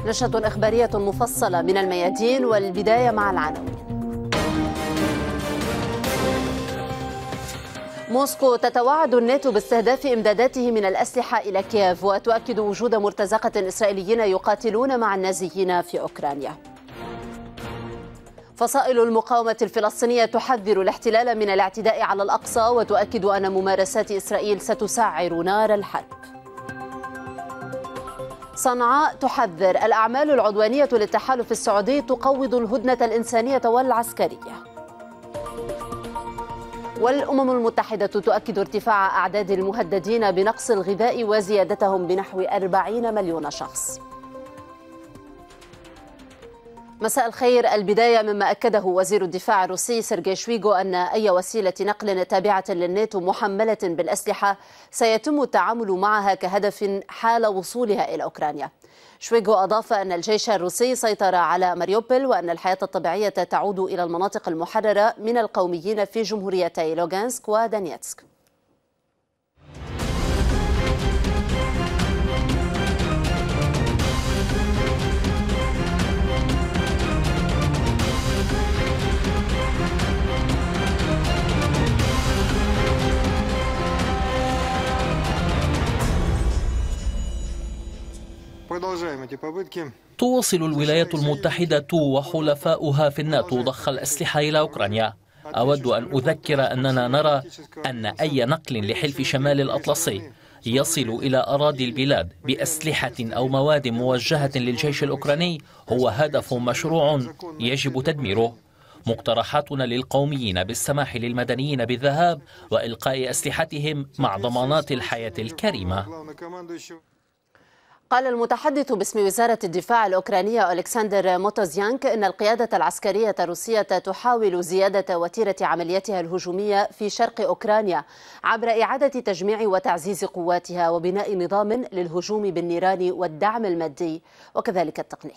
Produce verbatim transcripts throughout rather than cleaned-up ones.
نشرة إخبارية مفصلة من الميادين، والبداية مع العناوين. موسكو تتوعد الناتو باستهداف إمداداته من الأسلحة إلى كييف، وتؤكد وجود مرتزقة إسرائيليين يقاتلون مع النازيين في أوكرانيا. فصائل المقاومة الفلسطينية تحذر الاحتلال من الاعتداء على الأقصى، وتؤكد أن ممارسات إسرائيل ستسعر نار الحرب. صنعاء تحذر الأعمال العدوانية للتحالف السعودي تقوض الهدنة الإنسانية والعسكرية. والأمم المتحدة تؤكد ارتفاع أعداد المهددين بنقص الغذاء وزيادتهم بنحو أربعين مليون شخص. مساء الخير. البداية مما أكده وزير الدفاع الروسي سيرجي شويغو أن أي وسيلة نقل تابعة للناتو محملة بالأسلحة سيتم التعامل معها كهدف حال وصولها إلى أوكرانيا. شويغو أضاف أن الجيش الروسي سيطر على ماريوبول، وأن الحياة الطبيعية تعود إلى المناطق المحررة من القوميين في جمهوريتي لوغانسك ودانيتسك. تواصل الولايات المتحدة وحلفاؤها في الناتو ضخ الأسلحة إلى أوكرانيا. أود أن أذكر أننا نرى أن أي نقل لحلف شمال الأطلسي يصل إلى أراضي البلاد بأسلحة أو مواد موجهة للجيش الأوكراني هو هدف مشروع يجب تدميره. مقترحاتنا للقوميين بالسماح للمدنيين بالذهاب وإلقاء أسلحتهم مع ضمانات الحياة الكريمة. قال المتحدث باسم وزارة الدفاع الأوكرانية ألكسندر موتوزيانك إن القيادة العسكرية الروسية تحاول زيادة وتيرة عملياتها الهجومية في شرق أوكرانيا عبر إعادة تجميع وتعزيز قواتها وبناء نظام للهجوم بالنيران والدعم المادي وكذلك التقني.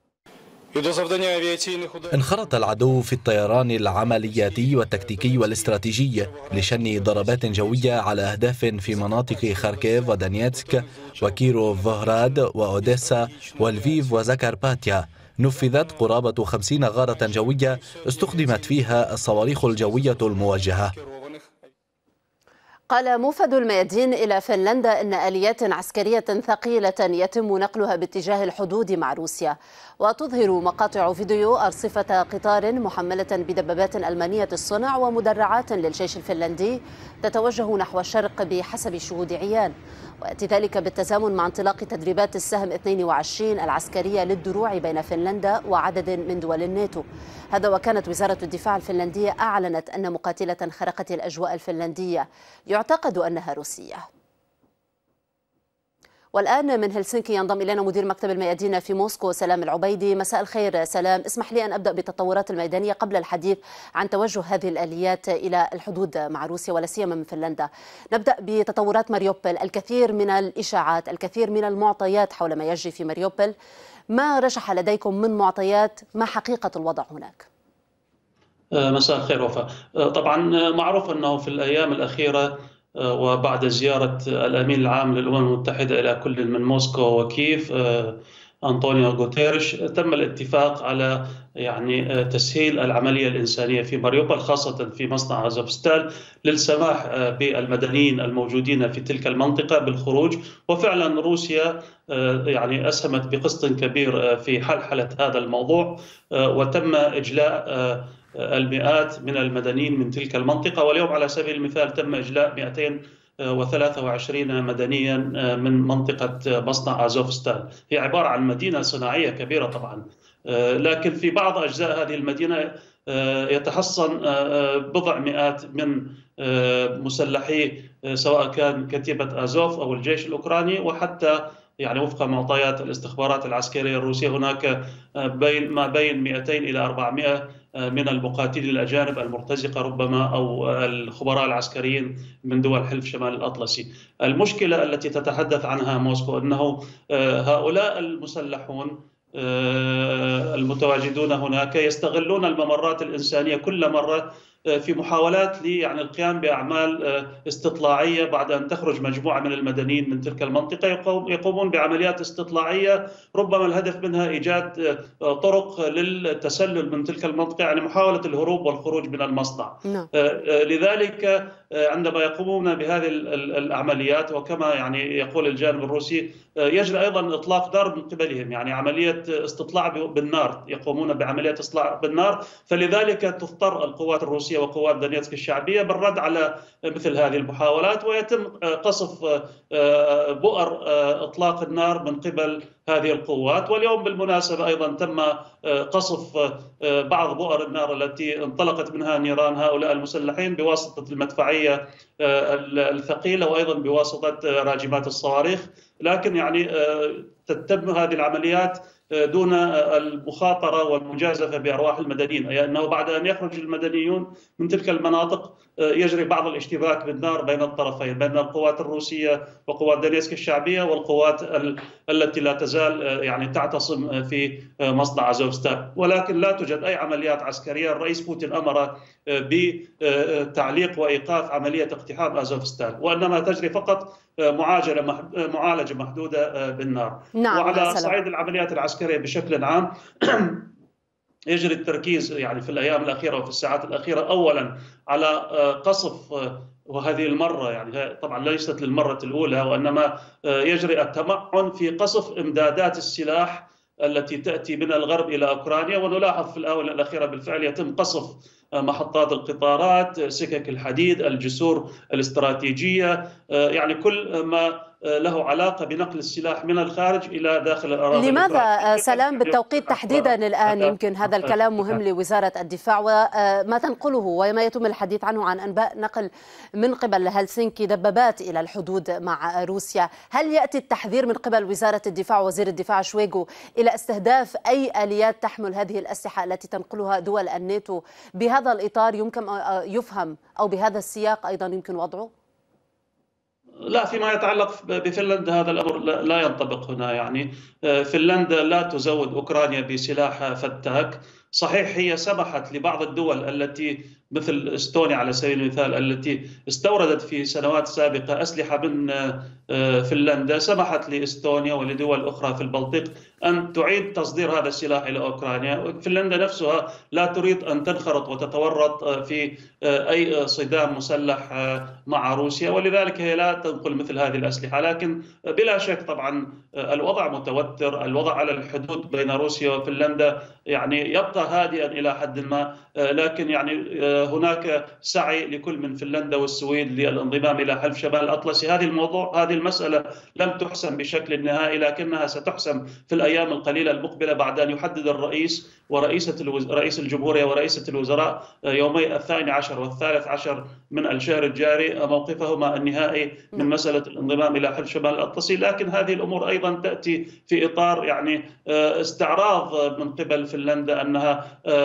انخرط العدو في الطيران العملياتي والتكتيكي والاستراتيجي لشن ضربات جوية على أهداف في مناطق خاركيف ودانيتسك وكيروف فوهراد وأوديسا والفيف وزكارباتيا. نفذت قرابة خمسين غارة جوية استخدمت فيها الصواريخ الجوية الموجهة. قال موفد الميادين إلى فنلندا إن آليات عسكرية ثقيلة يتم نقلها باتجاه الحدود مع روسيا. وتظهر مقاطع فيديو أرصفة قطار محملة بدبابات ألمانية الصنع ومدرعات للجيش الفنلندي تتوجه نحو الشرق بحسب شهود عيان، ويأتي ذلك بالتزامن مع انطلاق تدريبات السهم اثنين وعشرين العسكرية للدروع بين فنلندا وعدد من دول الناتو. هذا وكانت وزارة الدفاع الفنلندية أعلنت أن مقاتلة خرقت الأجواء الفنلندية يعتقد أنها روسية. والآن من هلسنكي ينضم إلينا مدير مكتب الميادين في موسكو سلام العبيدي. مساء الخير سلام. اسمح لي أن أبدأ بالتطورات الميدانية قبل الحديث عن توجه هذه الآليات إلى الحدود مع روسيا ولا سيما من فنلندا. نبدأ بتطورات ماريوبول. الكثير من الإشاعات، الكثير من المعطيات حول ما يجري في ماريوبول. ما رجح لديكم من معطيات؟ ما حقيقة الوضع هناك؟ مساء الخير وفاء. طبعا معروف أنه في الأيام الأخيرة وبعد زيارة الأمين العام للأمم المتحدة إلى كل من موسكو وكييف أنطونيو غوتيريش تم الاتفاق على يعني تسهيل العملية الإنسانية في ماريوبول، خاصة في مصنع أزوفستال، للسماح بالمدنيين الموجودين في تلك المنطقة بالخروج. وفعلا روسيا يعني أسهمت بقسط كبير في حلحلة هذا الموضوع، وتم إجلاء المئات من المدنيين من تلك المنطقة. واليوم على سبيل المثال تم إجلاء مئتين وثلاثة وعشرين مدنيا من منطقة مصنع أزوفستال. هي عبارة عن مدينة صناعية كبيرة طبعا، لكن في بعض أجزاء هذه المدينة يتحصن بضع مئات من مسلحي سواء كان كتيبة أزوف أو الجيش الأوكراني، وحتى يعني وفق معطيات الاستخبارات العسكرية الروسية هناك بين ما بين مئتين إلى أربعمئة من المقاتلين الأجانب المرتزقة ربما أو الخبراء العسكريين من دول حلف شمال الأطلسي. المشكلة التي تتحدث عنها موسكو أنه هؤلاء المسلحون المتواجدون هناك يستغلون الممرات الإنسانية كل مرة في محاولات لي يعني القيام بأعمال استطلاعية بعد أن تخرج مجموعة من المدنيين من تلك المنطقة يقومون بعمليات استطلاعية ربما الهدف منها إيجاد طرق للتسلل من تلك المنطقة، يعني محاولة الهروب والخروج من المصنع. لذلك عندما يقومون بهذه العمليات وكما يعني يقول الجانب الروسي يجري أيضا إطلاق نار من قبلهم، يعني عملية استطلاع بالنار، يقومون بعملية استطلاع بالنار، فلذلك تضطر القوات الروسية وقوات دونيتسك الشعبية بالرد على مثل هذه المحاولات، ويتم قصف بؤر إطلاق النار من قبل هذه القوات. واليوم بالمناسبة أيضا تم قصف بعض بؤر النار التي انطلقت منها نيران هؤلاء المسلحين بواسطة المدفعية الثقيلة وأيضا بواسطة راجمات الصواريخ، لكن يعني تتم هذه العمليات دون المخاطرة والمجازفة بأرواح المدنيين، أي أنه بعد أن يخرج المدنيون من تلك المناطق يجري بعض الاشتباك بالنار بين الطرفين، بين القوات الروسية وقوات دونيتسك الشعبية والقوات التي لا تزال يعني تعتصم في مصنع أزوفستال، ولكن لا توجد أي عمليات عسكرية. الرئيس بوتين أمر بتعليق وإيقاف عملية اقتحام أزوفستال، وإنما تجري فقط معالجة معالجة محدودة بالنار. نعم. وعلى صعيد العمليات العسكرية بشكل عام يجري التركيز يعني في الأيام الأخيرة وفي الساعات الأخيرة أولا على قصف، وهذه المرة يعني طبعا ليست للمرة الأولى، وإنما يجري التمعن في قصف إمدادات السلاح التي تأتي من الغرب إلى أوكرانيا. ونلاحظ في الآونة الأخيرة بالفعل يتم قصف محطات القطارات، سكك الحديد، الجسور الاستراتيجية، يعني كل ما له علاقة بنقل السلاح من الخارج إلى داخل الأراضي. لماذا سلام بالتوقيت تحديدا الآن؟ يمكن هذا الكلام مهم لوزارة الدفاع، وما تنقله وما يتم الحديث عنه عن أنباء نقل من قبل هلسنكي دبابات إلى الحدود مع روسيا. هل يأتي التحذير من قبل وزارة الدفاع وزير الدفاع شويغو إلى استهداف أي آليات تحمل هذه الأسلحة التي تنقلها دول الناتو؟ بهذا الإطار يمكن يفهم أو بهذا السياق أيضا يمكن وضعه؟ لا، فيما يتعلق بفنلندا هذا الأمر لا ينطبق هنا. يعني فنلندا لا تزود أوكرانيا بسلاح فتاك. صحيح هي سمحت لبعض الدول التي مثل استونيا على سبيل المثال التي استوردت في سنوات سابقة أسلحة من فنلندا، سمحت لاستونيا ولدول أخرى في البلطيق أن تعيد تصدير هذا السلاح إلى أوكرانيا. فنلندا نفسها لا تريد أن تنخرط وتتورط في أي صدام مسلح مع روسيا، ولذلك هي لا تنقل مثل هذه الأسلحة. لكن بلا شك طبعا الوضع متوتر، الوضع على الحدود بين روسيا وفنلندا يعني يبقى هادئا إلى حد ما، لكن يعني هناك سعي لكل من فنلندا والسويد للانضمام إلى حلف شمال الأطلسي. هذه الموضوع هذه المسألة لم تحسم بشكل نهائي، لكنها ستحسم في الأيام القليلة المقبلة بعد أن يحدد الرئيس ورئيسة الوز... رئيس الجمهورية ورئيسة الوزراء يومي الثاني عشر والثالث عشر من الشهر الجاري موقفهما النهائي من مسألة الانضمام إلى حلف شمال الأطلسي. لكن هذه الأمور أيضا تأتي في إطار يعني استعراض من قبل فنلندا أنها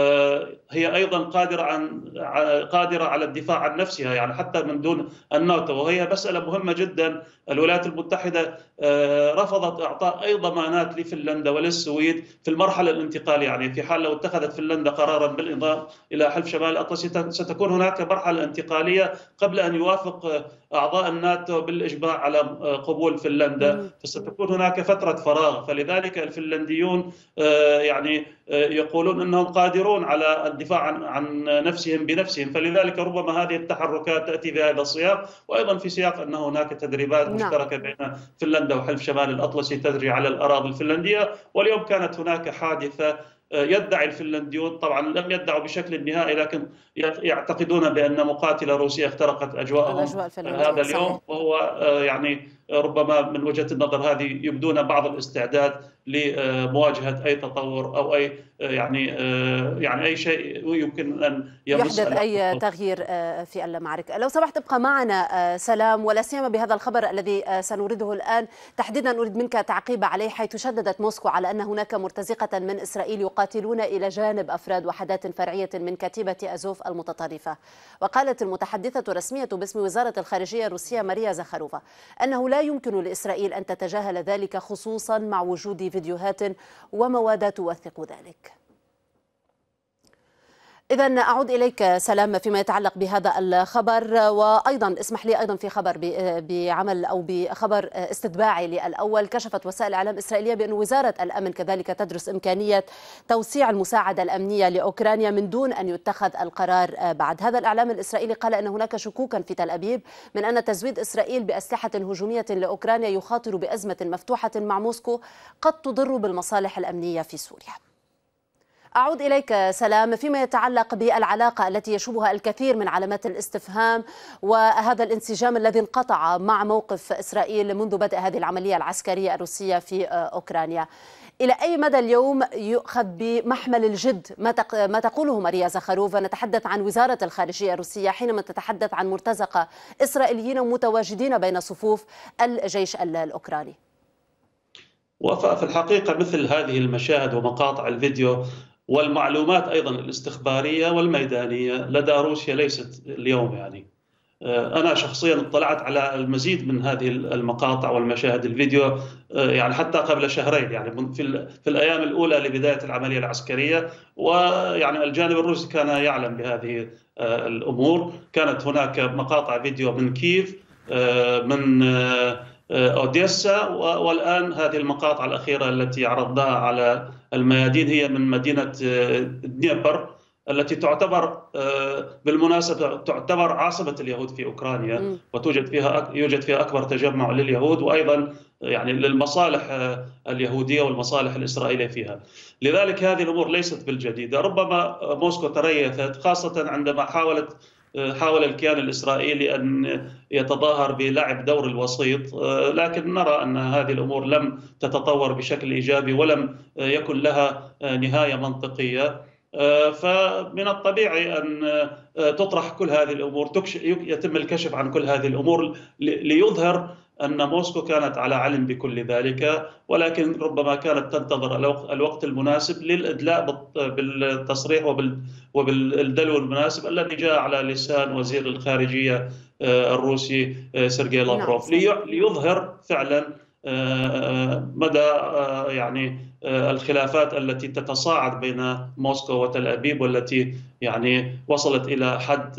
هي أيضا قادرة عن قادرة على الدفاع عن نفسها، يعني حتى من دون الناتو، وهي مسألة مهمة جدا. الولايات المتحدة رفضت إعطاء أي ضمانات لفنلندا وللسويد في المرحلة الانتقالية، يعني في حال لو اتخذت فنلندا قرارا بالانضمام إلى حلف شمال الأطلسي ستكون هناك مرحلة انتقالية قبل أن يوافق أعضاء الناتو بالإجماع على قبول فنلندا، فستكون هناك فترة فراغ. فلذلك الفنلنديون يعني يقولون أنهم قادرون على الدفاع عن عن نفسهم بنفسهم، فلذلك ربما هذه التحركات تأتي بهذا السياق، وأيضا في سياق أنه هناك تدريبات مشتركة بين فنلندا وحلف شمال الأطلسي تجري على الأراضي الفنلندية. واليوم كانت هناك حادثة يدعي الفنلنديون، طبعا لم يدعوا بشكل نهائي، لكن يعتقدون بأن مقاتلة روسية اخترقت أجواءهم هذا اليوم، وهو يعني ربما من وجهة النظر هذه يبدون بعض الاستعداد لمواجهة أي تطور أو أي يعني يعني أي شيء يمكن أن يحدث أي تغيير في المعركة. لو سمحت ابقى معنا سلام، ولا سيما بهذا الخبر الذي سنورده الآن تحديدا أريد منك تعقيب عليه، حيث شددت موسكو على أن هناك مرتزقة من إسرائيل يقاتلون إلى جانب أفراد وحدات فرعية من كتيبة أزوف المتطرفة. وقالت المتحدثة الرسمية باسم وزارة الخارجية الروسية ماريا زخاروفا أنه لا يمكن لإسرائيل أن تتجاهل ذلك، خصوصا مع وجود فيديوهات ومواد توثق ذلك. إذن أعود إليك سلام فيما يتعلق بهذا الخبر، وأيضا اسمح لي أيضا في خبر بعمل أو بخبر استتباعي للأول. كشفت وسائل الإعلام الإسرائيلية بأن وزارة الأمن كذلك تدرس إمكانية توسيع المساعدة الأمنية لأوكرانيا من دون أن يتخذ القرار بعد. هذا الإعلام الإسرائيلي قال أن هناك شكوكا في تل أبيب من أن تزويد إسرائيل بأسلحة هجومية لأوكرانيا يخاطر بأزمة مفتوحة مع موسكو قد تضر بالمصالح الأمنية في سوريا. أعود إليك سلام فيما يتعلق بالعلاقة التي يشوبها الكثير من علامات الاستفهام وهذا الانسجام الذي انقطع مع موقف إسرائيل منذ بدء هذه العملية العسكرية الروسية في أوكرانيا. إلى أي مدى اليوم يؤخذ بمحمل الجد ما تقوله ماريا زخاروفا؟ نتحدث عن وزارة الخارجية الروسية حينما تتحدث عن مرتزقة إسرائيليين متواجدين بين صفوف الجيش الأوكراني. وفي الحقيقة مثل هذه المشاهد ومقاطع الفيديو والمعلومات أيضا الاستخبارية والميدانية لدى روسيا ليست اليوم. يعني أنا شخصيا اطلعت على المزيد من هذه المقاطع والمشاهد الفيديو يعني حتى قبل شهرين، يعني في في الأيام الأولى لبداية العملية العسكرية، ويعني الجانب الروسي كان يعلم بهذه الأمور. كانت هناك مقاطع فيديو من كييف، من أوديسا، والآن هذه المقاطع الأخيرة التي عرضناها على الميادين هي من مدينة دنيبر التي تعتبر بالمناسبة تعتبر عاصمة اليهود في أوكرانيا، وتوجد فيها يوجد فيها أكبر تجمع لليهود وأيضا يعني للمصالح اليهودية والمصالح الإسرائيلية فيها. لذلك هذه الأمور ليست بالجديدة. ربما موسكو تريثت خاصة عندما حاولت حاول الكيان الإسرائيلي أن يتظاهر بلعب دور الوسيط، لكن نرى أن هذه الأمور لم تتطور بشكل إيجابي ولم يكن لها نهاية منطقية. فمن الطبيعي أن تطرح كل هذه الأمور، يتم الكشف عن كل هذه الأمور ليظهر أن موسكو كانت على علم بكل ذلك، ولكن ربما كانت تنتظر الوقت المناسب للإدلاء بالتصريح وبالدلو المناسب الذي جاء على لسان وزير الخارجية الروسي سيرجي لافروف ليظهر فعلا مدى يعني الخلافات التي تتصاعد بين موسكو وتل أبيب، والتي يعني وصلت إلى حد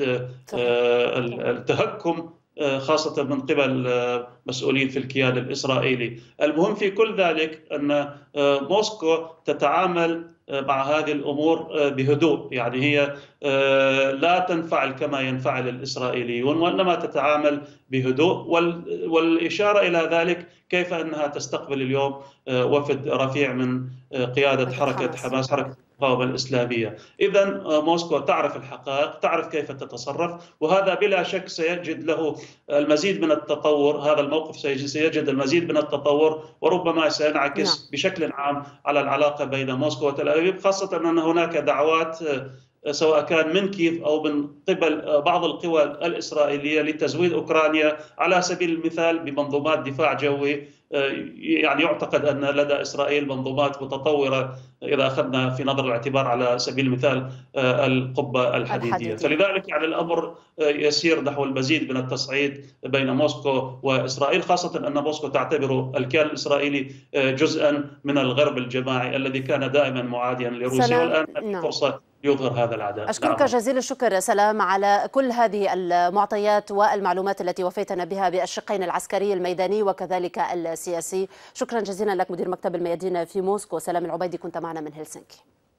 التهكم خاصة من قبل مسؤولين في الكيان الإسرائيلي. المهم في كل ذلك أن موسكو تتعامل مع هذه الأمور بهدوء، يعني هي لا تنفعل كما ينفعل الإسرائيليون وإنما تتعامل بهدوء. والإشارة إلى ذلك كيف أنها تستقبل اليوم وفد رفيع من قيادة حركة حماس، حركة المقاومة الإسلامية. إذن موسكو تعرف الحقائق، تعرف كيف تتصرف، وهذا بلا شك سيجد له المزيد من التطور. هذا الموقف سيجد المزيد من التطور وربما سينعكس نعم. بشكل عام على العلاقة بين موسكو وتل أبيب، خاصة أن هناك دعوات سواء كان من كييف أو من قبل بعض القوى الإسرائيلية لتزويد أوكرانيا على سبيل المثال بمنظومات دفاع جوي. يعني يعتقد أن لدى إسرائيل منظومات متطورة إذا أخذنا في نظر الاعتبار على سبيل المثال القبة الحديدية. فلذلك يعني الأمر يسير نحو المزيد من التصعيد بين موسكو وإسرائيل، خاصة أن موسكو تعتبر الكيان الإسرائيلي جزءا من الغرب الجماعي الذي كان دائما معاديا لروسيا، والآن فرصة يظهر هذا العداء. أشكرك نعم. جزيل الشكر سلام على كل هذه المعطيات والمعلومات التي وفيتنا بها بالشقين العسكري الميداني وكذلك السياسي. شكرا جزيلا لك مدير مكتب الميادين في موسكو سلام العبيدي، كنت معنا من هلسنكي.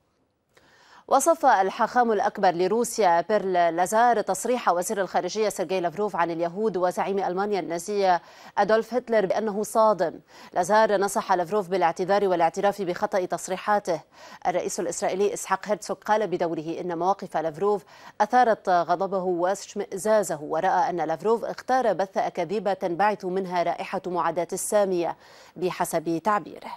وصف الحاخام الأكبر لروسيا بيرل لازار تصريح وزير الخارجية سيرجي لافروف عن اليهود وزعيم ألمانيا النازية أدولف هتلر بأنه صادم. لازار نصح لافروف بالاعتذار والاعتراف بخطأ تصريحاته. الرئيس الإسرائيلي إسحاق هيرتسوغ قال بدوره إن مواقف لافروف أثارت غضبه واشمئزازه، ورأى أن لافروف اختار بث أكاذيب تنبعث منها رائحة معاداة السامية بحسب تعبيره.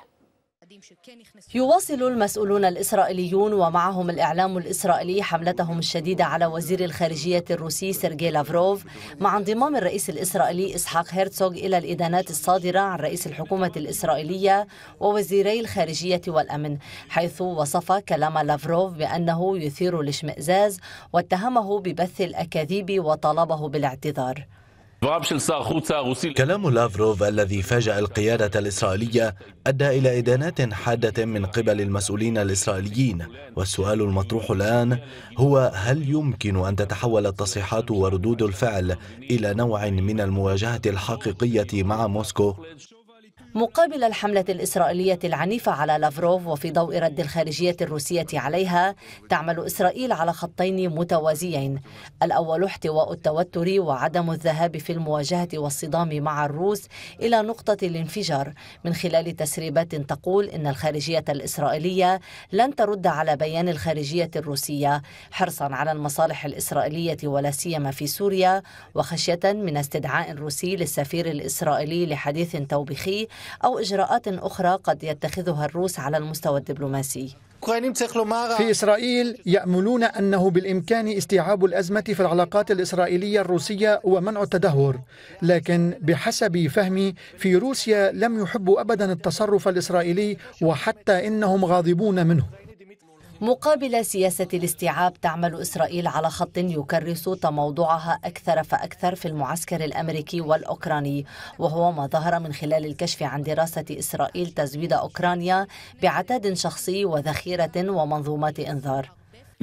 يواصل المسؤولون الإسرائيليون ومعهم الإعلام الإسرائيلي حملتهم الشديدة على وزير الخارجية الروسي سيرجي لافروف مع انضمام الرئيس الإسرائيلي إسحاق هيرتسوغ إلى الإدانات الصادرة عن رئيس الحكومة الإسرائيلية ووزيري الخارجية والأمن، حيث وصف كلام لافروف بأنه يثير الاشمئزاز واتهمه ببث الأكاذيب وطالبه بالاعتذار. كلام لافروف الذي فاجأ القيادة الإسرائيلية أدى إلى إدانات حادة من قبل المسؤولين الإسرائيليين، والسؤال المطروح الآن هو هل يمكن أن تتحول التصريحات وردود الفعل إلى نوع من المواجهة الحقيقية مع موسكو؟ مقابل الحملة الإسرائيلية العنيفة على لافروف وفي ضوء رد الخارجية الروسية عليها، تعمل إسرائيل على خطين متوازيين: الأول احتواء التوتر وعدم الذهاب في المواجهة والصدام مع الروس إلى نقطة الانفجار، من خلال تسريبات تقول إن الخارجية الإسرائيلية لن ترد على بيان الخارجية الروسية، حرصا على المصالح الإسرائيلية ولا سيما في سوريا، وخشية من استدعاء روسي للسفير الإسرائيلي لحديث توبيخي أو إجراءات أخرى قد يتخذها الروس على المستوى الدبلوماسي. في إسرائيل يأملون أنه بالإمكان استيعاب الأزمة في العلاقات الإسرائيلية الروسية ومنع التدهور، لكن بحسب فهمي في روسيا لم يحبوا أبدا التصرف الإسرائيلي، وحتى إنهم غاضبون منه. مقابل سياسة الاستيعاب، تعمل إسرائيل على خط يكرس تموضعها أكثر فأكثر في المعسكر الأمريكي والأوكراني، وهو ما ظهر من خلال الكشف عن دراسة إسرائيل تزويد أوكرانيا بعتاد شخصي وذخيرة ومنظومات إنذار.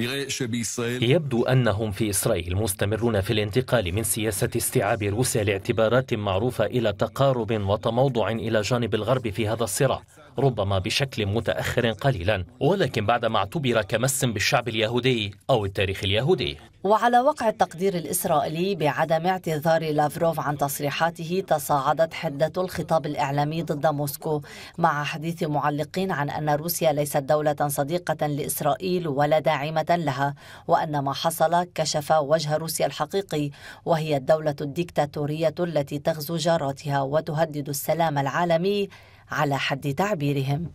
يبدو أنهم في إسرائيل مستمرون في الانتقال من سياسة استيعاب روسيا لاعتبارات معروفة إلى تقارب وتموضع إلى جانب الغرب في هذا الصراع، ربما بشكل متأخر قليلا، ولكن بعدما اعتبر كمس بالشعب اليهودي أو التاريخ اليهودي. وعلى وقع التقدير الإسرائيلي بعدم اعتذار لافروف عن تصريحاته، تصاعدت حدة الخطاب الإعلامي ضد موسكو، مع حديث معلقين عن أن روسيا ليست دولة صديقة لإسرائيل ولا داعمة لها، وأن ما حصل كشف وجه روسيا الحقيقي، وهي الدولة الديكتاتورية التي تغزو جاراتها وتهدد السلام العالمي على حد تعبيرهم.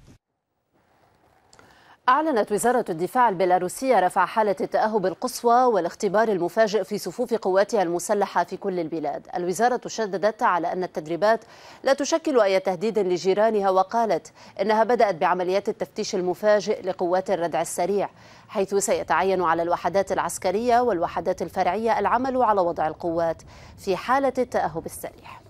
أعلنت وزارة الدفاع البيلاروسية رفع حالة التأهب القصوى والاختبار المفاجئ في صفوف قواتها المسلحة في كل البلاد. الوزارة شددت على أن التدريبات لا تشكل أي تهديد لجيرانها، وقالت إنها بدأت بعمليات التفتيش المفاجئ لقوات الردع السريع، حيث سيتعين على الوحدات العسكرية والوحدات الفرعية العمل على وضع القوات في حالة التأهب السريع.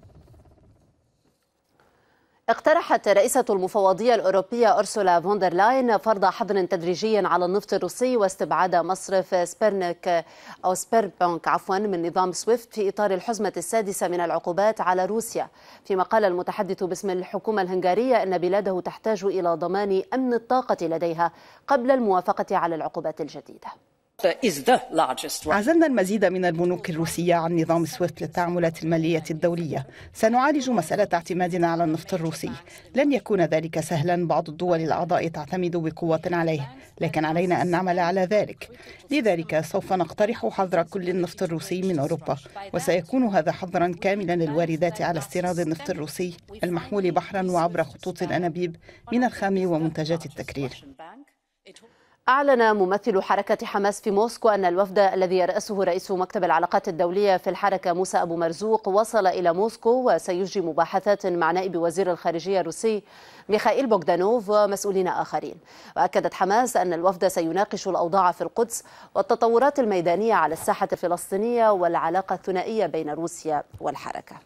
اقترحت رئيسة المفوضية الأوروبية أرسولا فوندر لاين فرض حظر تدريجي على النفط الروسي واستبعاد مصرف سبيرنك أو سبيربونك عفوا من نظام سويفت في إطار الحزمة السادسة من العقوبات على روسيا، فيما قال المتحدث باسم الحكومة الهنغارية أن بلاده تحتاج إلى ضمان أمن الطاقة لديها قبل الموافقة على العقوبات الجديدة. عزلنا المزيد من البنوك الروسية عن نظام سويفت للتعاملات المالية الدولية. سنعالج مسألة اعتمادنا على النفط الروسي. لن يكون ذلك سهلا، بعض الدول الأعضاء تعتمد بقوة عليه، لكن علينا أن نعمل على ذلك. لذلك سوف نقترح حظر كل النفط الروسي من أوروبا، وسيكون هذا حظرا كاملا للواردات على استيراد النفط الروسي المحمول بحرا وعبر خطوط الأنابيب من الخام ومنتجات التكرير. أعلن ممثل حركة حماس في موسكو أن الوفد الذي يرأسه رئيس مكتب العلاقات الدولية في الحركة موسى أبو مرزوق وصل إلى موسكو وسيجري مباحثات مع نائب وزير الخارجية الروسي ميخائيل بوغدانوف ومسؤولين آخرين. وأكدت حماس أن الوفد سيناقش الأوضاع في القدس والتطورات الميدانية على الساحة الفلسطينية والعلاقة الثنائية بين روسيا والحركة.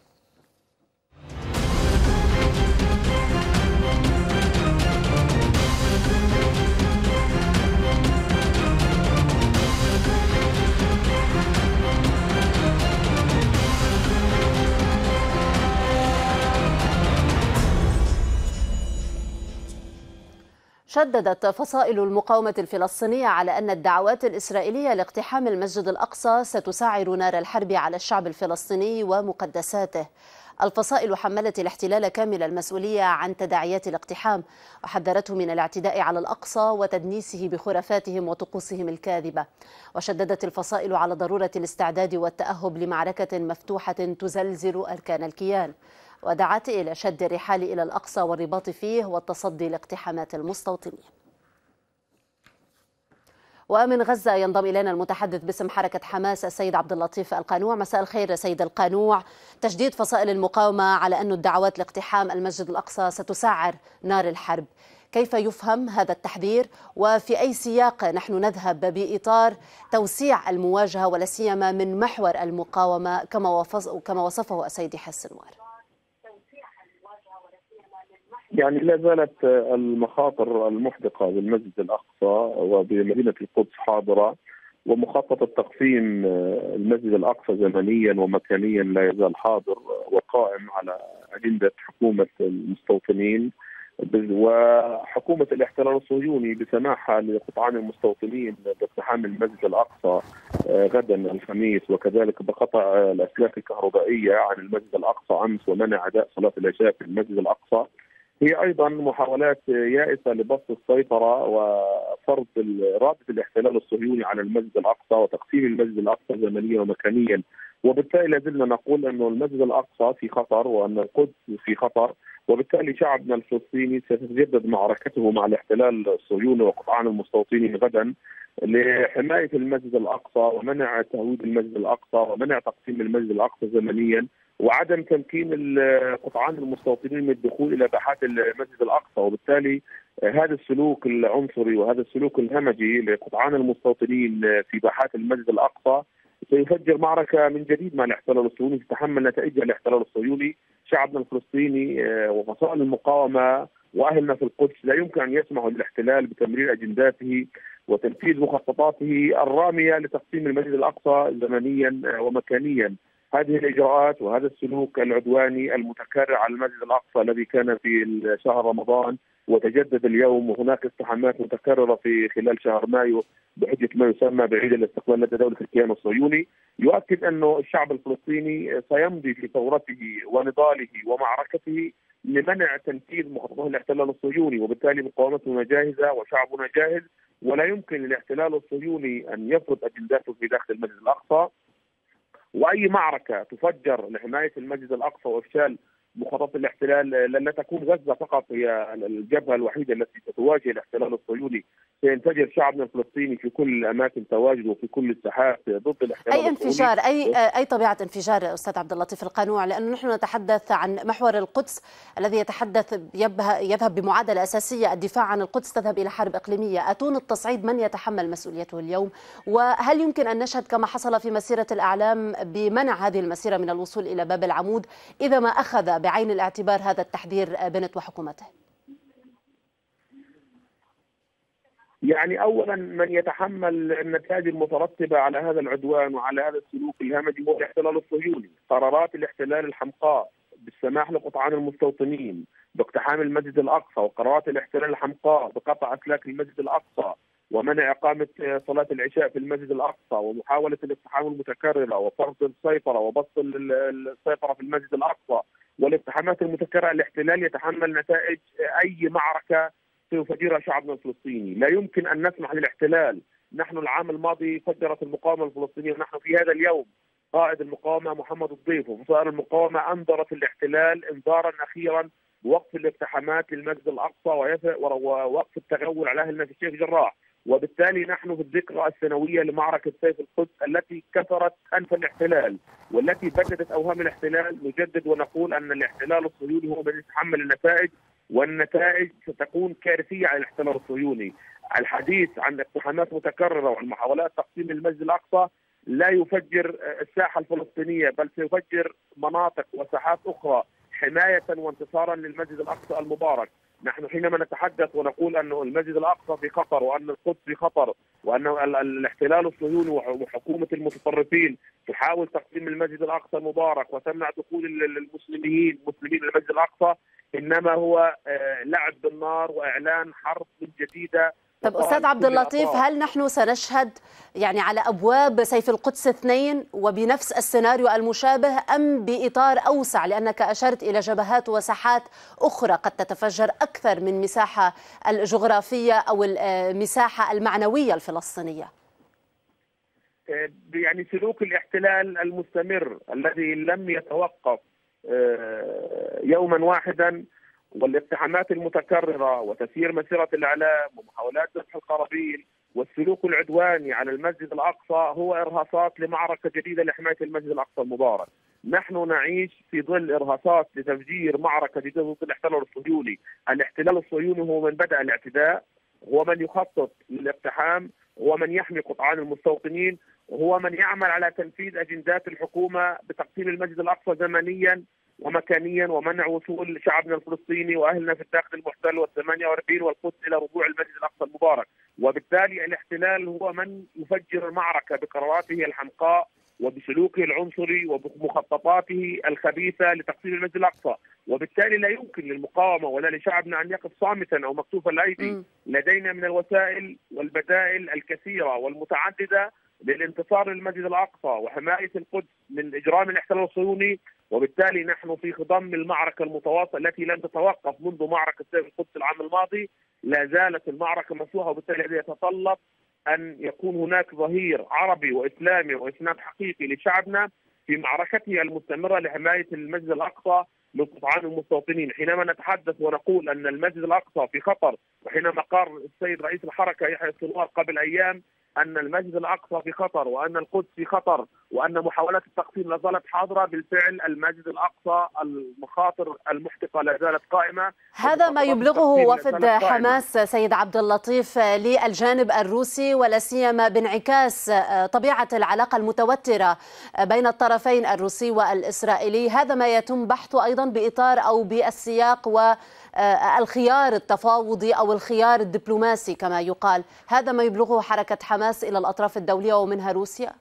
شددت فصائل المقاومة الفلسطينية على أن الدعوات الإسرائيلية لاقتحام المسجد الأقصى ستسعر نار الحرب على الشعب الفلسطيني ومقدساته. الفصائل حملت الاحتلال كامل المسؤولية عن تداعيات الاقتحام، وحذرته من الاعتداء على الأقصى وتدنيسه بخرافاتهم وطقوسهم الكاذبة. وشددت الفصائل على ضرورة الاستعداد والتأهب لمعركة مفتوحة تزلزل أركان الكيان، ودعت إلى شد الرحال إلى الأقصى والرباط فيه والتصدي لاقتحامات المستوطنين. ومن غزة ينضم إلينا المتحدث باسم حركة حماس السيد عبد اللطيف القانوع. مساء الخير سيد القانوع. تشديد فصائل المقاومة على أن الدعوات لاقتحام المسجد الأقصى ستسعر نار الحرب، كيف يفهم هذا التحذير وفي أي سياق نحن نذهب بإطار توسيع المواجهة ولا سيما من محور المقاومة كما وصفه السيد يحيى السنوار؟ يعني لا زالت المخاطر المحدقة بالمسجد الأقصى وبمدينة القدس حاضرة، ومخطط التقسيم المسجد الأقصى زمنيا ومكانيا لا يزال حاضر وقائم على أجندة حكومة المستوطنين وحكومة الاحتلال الصهيوني بسماحها لقطعان المستوطنين باقتحام المسجد الأقصى غدا الخميس، وكذلك بقطع الأسلاك الكهربائية عن المسجد الأقصى أمس ومنع أداء صلاة العشاء في المسجد الأقصى. هي أيضا محاولات يائسة لبسط السيطرة وفرض رابط الاحتلال الصهيوني على المسجد الأقصى وتقسيم المسجد الأقصى زمنيا ومكانيا، وبالتالي لازلنا نقول أن المسجد الأقصى في خطر وأن القدس في خطر، وبالتالي شعبنا الفلسطيني ستتجدد معركته مع الاحتلال الصهيوني وقطعان المستوطنين غدا لحماية المسجد الأقصى ومنع تهويد المسجد الأقصى ومنع تقسيم المسجد الأقصى زمنيا وعدم تمكين قطعان المستوطنين من الدخول إلى باحات المسجد الأقصى. وبالتالي هذا السلوك العنصري وهذا السلوك الهمجي لقطعان المستوطنين في باحات المسجد الأقصى سيفجر معركة من جديد مع الاحتلال الصهيوني تتحمل نتائجها الاحتلال الصهيوني. شعبنا الفلسطيني وفصائل المقاومة وأهلنا في القدس لا يمكن أن يسمحوا للاحتلال بتمرير أجنداته وتنفيذ مخططاته الرامية لتقسيم المسجد الأقصى زمنيا ومكانيا. هذه الإجراءات وهذا السلوك العدواني المتكرر على المسجد الأقصى الذي كان في شهر رمضان وتجدد اليوم، وهناك اقتحامات متكررة في خلال شهر مايو بحجة ما يسمى بعيد الاستقلال لدى دولة الكيان الصهيوني، يؤكد أنه الشعب الفلسطيني سيمضي في ثورته ونضاله ومعركته لمنع تنفيذ مخططات الاحتلال الصهيوني، وبالتالي مقاومتنا جاهزة وشعبنا جاهز، ولا يمكن للاحتلال الصهيوني أن يفرض أجنداته في داخل المسجد الأقصى. وأي معركة تفجر لحماية المسجد الأقصى وإفشال مخططات الاحتلال لن تكون غزة فقط هي الجبهة الوحيدة التي تتواجه الاحتلال الصهيوني، سينفجر شعبنا الفلسطيني في كل الأماكن تواجده وفي كل الساحات ضد الاحتلال أي انفجار أي أي طبيعة انفجار أستاذ عبد اللطيف القانوع، لأنه نحن نتحدث عن محور القدس الذي يتحدث يذهب بمعادلة أساسية، الدفاع عن القدس تذهب إلى حرب إقليمية. أتون التصعيد من يتحمل مسؤوليته اليوم؟ وهل يمكن أن نشهد كما حصل في مسيرة الأعلام بمنع هذه المسيرة من الوصول إلى باب العمود إذا ما أخذ بعين الاعتبار هذا التحذير بنت وحكومته؟ يعني أولا من يتحمل النتائج المترتبة على هذا العدوان وعلى هذا السلوك الهمجي هو الاحتلال الصهيوني. قرارات الاحتلال الحمقاء بالسماح لقطعان المستوطنين باقتحام المسجد الأقصى، وقرارات الاحتلال الحمقاء بقطع أسلاك المسجد الأقصى ومنع إقامة صلاة العشاء في المسجد الأقصى ومحاولة الاقتحام المتكررة وفرض السيطرة وبسط السيطرة في المسجد الأقصى والاقتحامات المتكررة. الاحتلال يتحمل نتائج أي معركة سيفجرها شعبنا الفلسطيني. لا يمكن أن نسمح للاحتلال. نحن العام الماضي فجرت المقاومة الفلسطينية، ونحن في هذا اليوم قائد المقاومة محمد الضيف وفصائل المقاومة أنذرت الاحتلال إنذارا أخيرا بوقف الاقتحامات للمسجد الأقصى ووقف التغول على أهلنا في الشيخ جراح. وبالتالي نحن في الذكرى السنوية لمعركة سيف القدس التي كسرت أنف الاحتلال والتي بددت أوهام الاحتلال. نجدد ونقول أن الاحتلال الصهيوني هو من يتحمل النتائج، والنتائج ستكون كارثية على الاحتلال الصهيوني. الحديث عن اقتحامات متكررة والمحاولات تقسيم المسجد الأقصى لا يفجر الساحة الفلسطينية، بل سيفجر مناطق وساحات أخرى حماية وانتصارا للمسجد الأقصى المبارك. نحن حينما نتحدث ونقول أن المسجد الأقصى في خطر وأن القدس في خطر وأن الاحتلال الصهيوني وحكومة المتطرفين تحاول تقسيم المسجد الأقصى المبارك وتمنع دخول المسلمين مسلمين المسجد الأقصى، إنما هو لعب بالنار وإعلان حرب جديدة. طب أستاذ عبد اللطيف، هل نحن سنشهد يعني على أبواب سيف القدس اثنين وبنفس السيناريو المشابه أم بإطار أوسع، لأنك أشرت إلى جبهات وساحات أخرى قد تتفجر أكثر من مساحة الجغرافية أو المساحة المعنوية الفلسطينية؟ يعني سلوك الاحتلال المستمر الذي لم يتوقف يوما واحدا والاقتحامات المتكررة وتسيير مسيرة الإعلام ومحاولات ذبح القرابين والسلوك العدواني على المسجد الأقصى هو إرهاصات لمعركة جديدة لحماية المسجد الأقصى المبارك. نحن نعيش في ظل إرهاصات لتفجير معركة ضد الاحتلال الصهيوني. الاحتلال الصهيوني هو من بدأ الاعتداء، هو من يخطط للاقتحام، هو من يحمي قطعان المستوطنين، هو من يعمل على تنفيذ أجندات الحكومة بتقسيم المسجد الأقصى زمنيا ومكانيا ومنع وصول شعبنا الفلسطيني وأهلنا في الداخل المحتل والثمانية وأربعين والقدس إلى رجوع المسجد الأقصى المبارك. وبالتالي الاحتلال هو من يفجر المعركة بقراراته الحمقاء وبسلوكه العنصري وبمخططاته الخبيثة لتقسيم المسجد الأقصى. وبالتالي لا يمكن للمقاومة ولا لشعبنا أن يقف صامتا أو مكتوف الأيدي. لدينا من الوسائل والبدائل الكثيرة والمتعددة للانتصار للمسجد الأقصى وحماية القدس من إجرام الاحتلال الصهيوني. وبالتالي نحن في خضم المعركة المتواصلة التي لم تتوقف منذ معركة سيف القدس العام الماضي. لا زالت المعركة مفتوحة، وبالتالي هذا يتطلب أن يكون هناك ظهير عربي وإسلامي وإسناد حقيقي لشعبنا في معركته المستمرة لحماية المسجد الأقصى من قطعان المستوطنين. حينما نتحدث ونقول أن المسجد الأقصى في خطر، وحينما قال السيد رئيس الحركة يحيى السنوار قبل أيام أن المسجد الأقصى في خطر وأن القدس في خطر وأن محاولات التقسيم لا زالت حاضرة، بالفعل المسجد الأقصى المخاطر المحتقة لا زالت قائمة. هذا ما يبلغه وفد حماس سيد عبد اللطيف للجانب الروسي، ولا سيما بانعكاس طبيعة العلاقة المتوترة بين الطرفين الروسي والإسرائيلي. هذا ما يتم بحثه أيضا بإطار أو بالسياق والخيار التفاوضي أو الخيار الدبلوماسي كما يقال. هذا ما يبلغه حركة حماس إلى الأطراف الدولية ومنها روسيا؟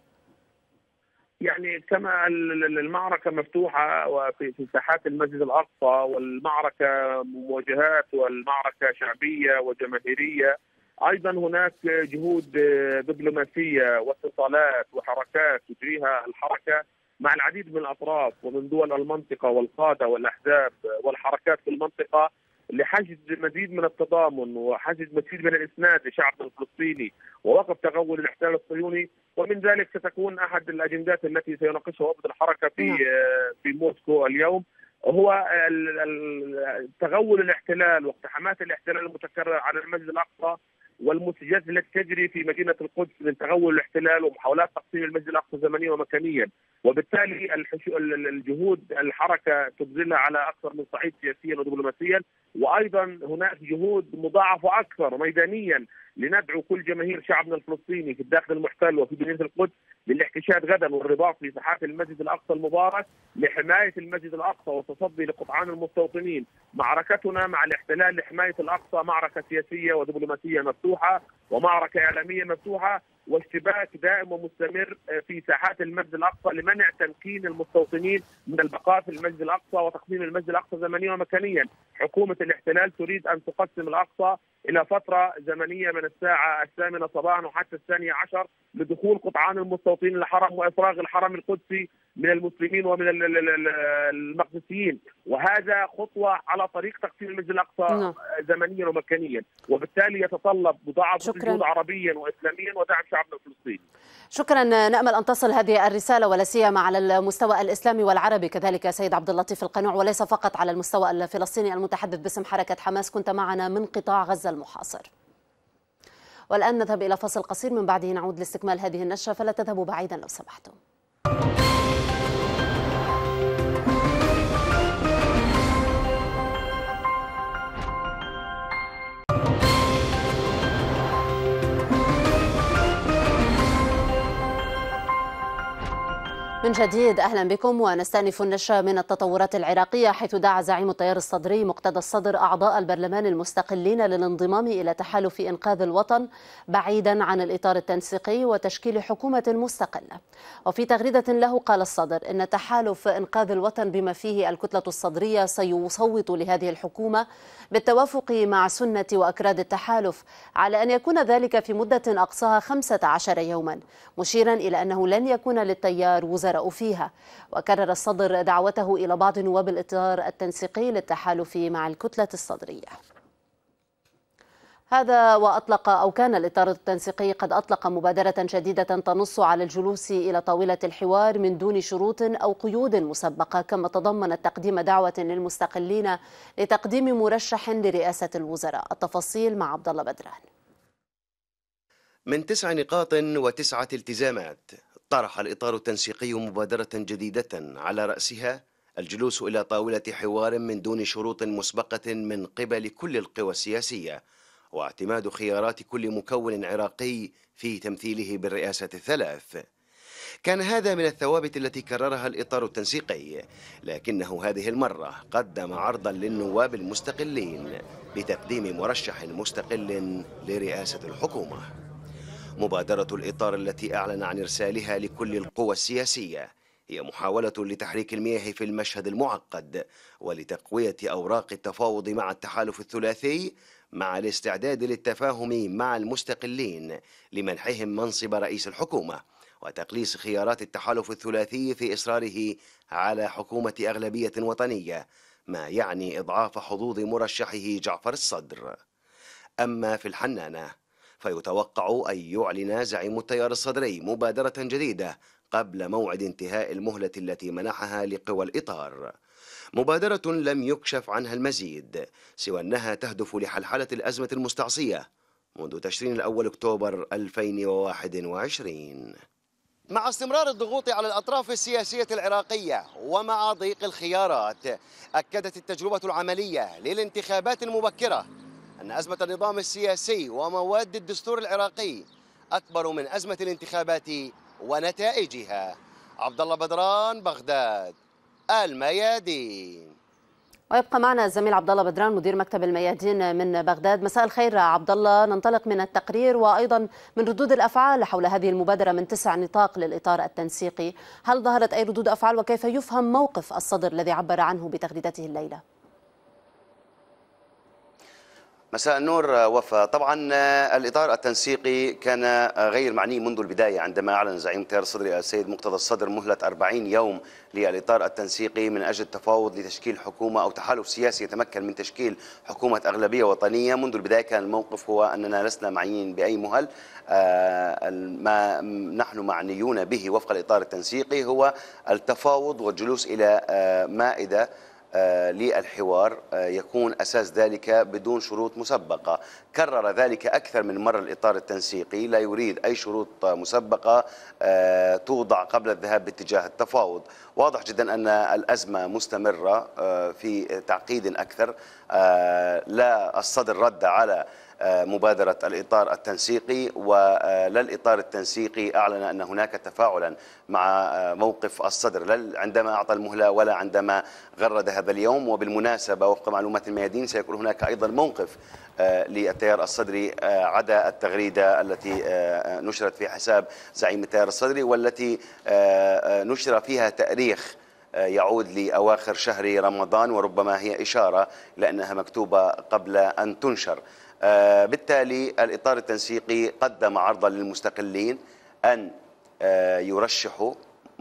يعني كما المعركة مفتوحة وفي ساحات المسجد الأقصى، والمعركة مواجهات والمعركة شعبية وجماهيرية، أيضا هناك جهود دبلوماسية واتصالات وحركات تجريها الحركة مع العديد من الأطراف ومن دول المنطقة والقادة والأحزاب والحركات في المنطقة لحشد مزيد من التضامن وحشد مزيد من الإسناد لشعبنا الفلسطيني ووقف تغول الاحتلال الصهيوني. ومن ذلك ستكون أحد الأجندات التي سيناقشها وفد الحركة في في موسكو اليوم هو تغول الاحتلال واقتحامات الاحتلال المتكررة على المسجد الأقصى والمنتجات التي تجري في مدينة القدس من تغول الاحتلال ومحاولات تقسيم المسجد الأقصى زمنيا ومكانيا. وبالتالي الجهود الحركة تبذلها على أكثر من صعيد سياسيا ودبلوماسيا، وأيضا هناك جهود مضاعفة أكثر ميدانيا لندعو كل جماهير شعبنا الفلسطيني في الداخل المحتل وفي مدينة القدس للاحتشاد غدا والرباط في ساحات المسجد الأقصى المبارك لحماية المسجد الأقصى والتصدي لقطعان المستوطنين. معركتنا مع الاحتلال لحماية الأقصى معركة سياسية ودبلوماسية مفتوحة ومعركة إعلامية مفتوحة واشتباك دائم ومستمر في ساحات المسجد الأقصى لمنع تمكين المستوطنين من البقاء في المسجد الأقصى وتقسيم المسجد الأقصى زمنيا ومكانيا. حكومة الاحتلال تريد أن تقسم الأقصى إلى فترة زمنية من الساعة الثامنة صباحا وحتى الثانية عشر لدخول قطعان المستوطنين الحرم وإفراغ الحرم القدسي من المسلمين ومن المقدسيين، وهذا خطوة على طريق تقسيم المسجد الأقصى زمنيا ومكانيا، وبالتالي يتطلب مضاعفة الجهود عربيا وإسلاميا ودعم شعبنا الفلسطيني. شكرا. نأمل أن تصل هذه الرسالة ولا سيما على المستوى الإسلامي والعربي كذلك سيد عبد اللطيف القنوع، وليس فقط على المستوى الفلسطيني. المتحدث باسم حركة حماس كنت معنا من قطاع غزة المحاصر. والآن نذهب إلى فصل قصير، من بعده نعود لاستكمال هذه النشرة، فلا تذهبوا بعيدا لو سمحتم. من جديد أهلا بكم، ونستأنف النشرة من التطورات العراقية، حيث دعا زعيم التيار الصدري مقتدى الصدر أعضاء البرلمان المستقلين للانضمام إلى تحالف إنقاذ الوطن بعيدا عن الإطار التنسيقي وتشكيل حكومة مستقلة. وفي تغريدة له قال الصدر إن تحالف إنقاذ الوطن بما فيه الكتلة الصدرية سيصوت لهذه الحكومة بالتوافق مع سنة وأكراد التحالف على أن يكون ذلك في مدة أقصاها خمسة عشر يوما، مشيرا إلى أنه لن يكون للتيار وزراء فيها. وكرر الصدر دعوته إلى بعض نواب الإطار التنسيقي للتحالف مع الكتلة الصدرية. هذا وأطلق أو كان الإطار التنسيقي قد أطلق مبادرة جديدة تنص على الجلوس إلى طاولة الحوار من دون شروط أو قيود مسبقة، كما تضمنت تقديم دعوة للمستقلين لتقديم مرشح لرئاسة الوزراء. التفاصيل مع عبد الله بدران. من تسع نقاط وتسعة التزامات طرح الإطار التنسيقي مبادرة جديدة على رأسها الجلوس إلى طاولة حوار من دون شروط مسبقة من قبل كل القوى السياسية، واعتماد خيارات كل مكون عراقي في تمثيله بالرئاسة الثلاث. كان هذا من الثوابت التي كررها الإطار التنسيقي، لكنه هذه المرة قدم عرضا للنواب المستقلين بتقديم مرشح مستقل لرئاسة الحكومة. مبادرة الإطار التي أعلن عن إرسالها لكل القوى السياسية هي محاولة لتحريك المياه في المشهد المعقد ولتقوية أوراق التفاوض مع التحالف الثلاثي، مع الاستعداد للتفاهم مع المستقلين لمنحهم منصب رئيس الحكومة، وتقليص خيارات التحالف الثلاثي في إصراره على حكومة أغلبية وطنية، ما يعني إضعاف حظوظ مرشحه جعفر الصدر. أما في الحنانة فيتوقع أن يعلن زعيم التيار الصدري مبادرة جديدة قبل موعد انتهاء المهلة التي منحها لقوى الإطار. مبادرة لم يكشف عنها المزيد سوى أنها تهدف لحلحلة الأزمة المستعصية منذ تشرين الأول أكتوبر ألفين وواحد وعشرين. مع استمرار الضغوط على الأطراف السياسية العراقية ومع ضيق الخيارات، أكدت التجربة العملية للانتخابات المبكرة أن أزمة النظام السياسي ومواد الدستور العراقي أكبر من أزمة الانتخابات ونتائجها. عبد الله بدران، بغداد، الميادين. ويبقى معنا الزميل عبد الله بدران مدير مكتب الميادين من بغداد. مساء الخير عبد الله، ننطلق من التقرير وأيضا من ردود الأفعال حول هذه المبادرة من تسع نطاق للإطار التنسيقي. هل ظهرت أي ردود أفعال وكيف يفهم موقف الصدر الذي عبر عنه بتغريدته الليلة؟ مساء النور وفاء. طبعا الإطار التنسيقي كان غير معني منذ البداية عندما أعلن زعيم التيار الصدري السيد مقتدى الصدر مهلة أربعين يوم للإطار التنسيقي من أجل التفاوض لتشكيل حكومة أو تحالف سياسي يتمكن من تشكيل حكومة أغلبية وطنية. منذ البداية كان الموقف هو أننا لسنا معنيين بأي مهل. ما نحن معنيون به وفق الإطار التنسيقي هو التفاوض والجلوس إلى مائدة للحوار يكون أساس ذلك بدون شروط مسبقة. كرر ذلك أكثر من مرة الإطار التنسيقي، لا يريد أي شروط مسبقة توضع قبل الذهاب باتجاه التفاوض. واضح جدا أن الأزمة مستمرة في تعقيد أكثر. لا الصدر رد على مبادرة الإطار التنسيقي، ولا الإطار التنسيقي أعلن أن هناك تفاعلا مع موقف الصدر، لا عندما أعطى المهلة ولا عندما غرد هذا اليوم. وبالمناسبة وفق معلومات الميادين سيكون هناك أيضا موقف للتيار الصدري عدا التغريدة التي نشرت في حساب زعيم التيار الصدري، والتي نشر فيها تاريخ يعود لأواخر شهر رمضان، وربما هي إشارة لأنها مكتوبة قبل أن تنشر. بالتالي الإطار التنسيقي قدم عرضا للمستقلين أن يرشحوا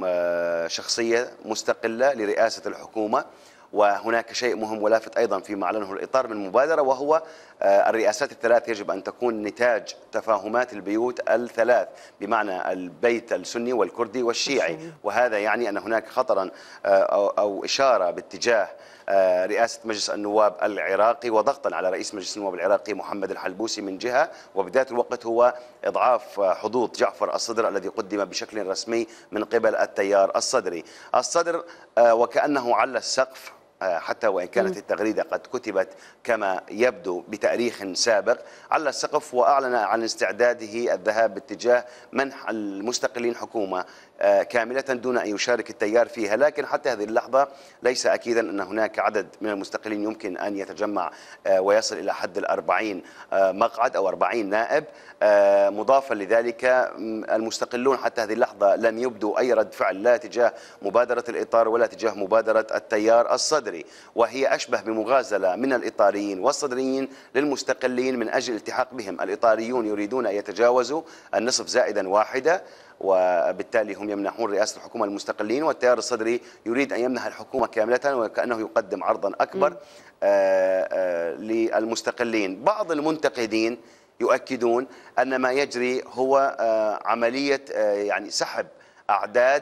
شخصية مستقلة لرئاسة الحكومة. وهناك شيء مهم ولافت أيضا فيما أعلنه الإطار من مبادرة، وهو الرئاسات الثلاث يجب أن تكون نتاج تفاهمات البيوت الثلاث، بمعنى البيت السني والكردي والشيعي. وهذا يعني أن هناك خطرا أو إشارة باتجاه رئاسة مجلس النواب العراقي وضغطا على رئيس مجلس النواب العراقي محمد الحلبوسي من جهة، وبذات الوقت هو إضعاف حظوظ جعفر الصدر الذي قدم بشكل رسمي من قبل التيار الصدري. الصدر وكأنه على السقف، حتى وإن كانت التغريدة قد كتبت كما يبدو بتاريخ سابق، على السقف وأعلن عن استعداده الذهاب باتجاه منح المستقلين حكومة كاملة دون أن يشارك التيار فيها. لكن حتى هذه اللحظة ليس أكيدا أن هناك عدد من المستقلين يمكن أن يتجمع ويصل إلى حد الأربعين مقعد أو أربعين نائب. مضافا لذلك المستقلون حتى هذه اللحظة لم يبدوا أي رد فعل لا تجاه مبادرة الإطار ولا تجاه مبادرة التيار الصدري، وهي أشبه بمغازلة من الإطاريين والصدريين للمستقلين من أجل الالتحاق بهم. الإطاريون يريدون أن يتجاوزوا النصف زائدا واحدة، وبالتالي هم يمنحون رئاسة الحكومة المستقلين، والتيار الصدري يريد أن يمنح الحكومة كاملة وكأنه يقدم عرضا أكبر آآ آآ للمستقلين. بعض المنتقدين يؤكدون أن ما يجري هو عملية يعني سحب أعداد